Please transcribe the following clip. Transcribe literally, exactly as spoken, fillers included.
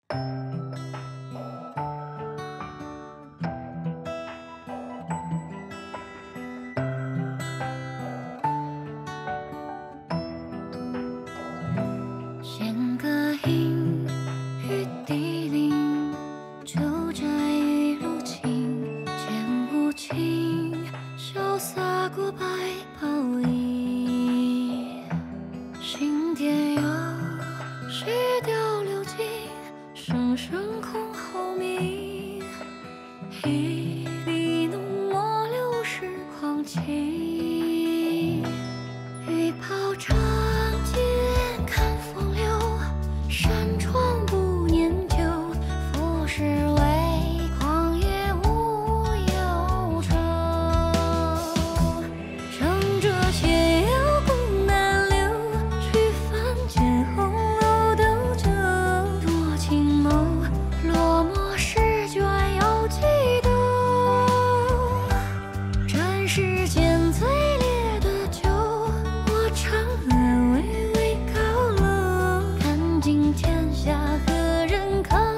弦歌音，雨滴铃，就这一路情，剑无情，潇洒过百跑衣。心蝶有，谁调流金，声声空候鸣。一笔浓墨流逝狂情，雨抛长剑看风流，山川不念旧，浮世为狂野无忧愁。乘着斜阳共南流，去凡间红楼斗酒。多情眸，落寞诗卷有几斗？尘世间最烈的酒，我常安慰为高楼。看尽天下何人可